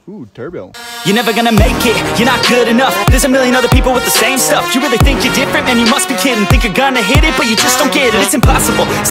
Ooh, turbo. You're never gonna make it, you're not good enough. There's a million other people with the same stuff. You really think you're different? Man, you must be kidding. Think you're gonna hit it, but you just don't get it. It's impossible.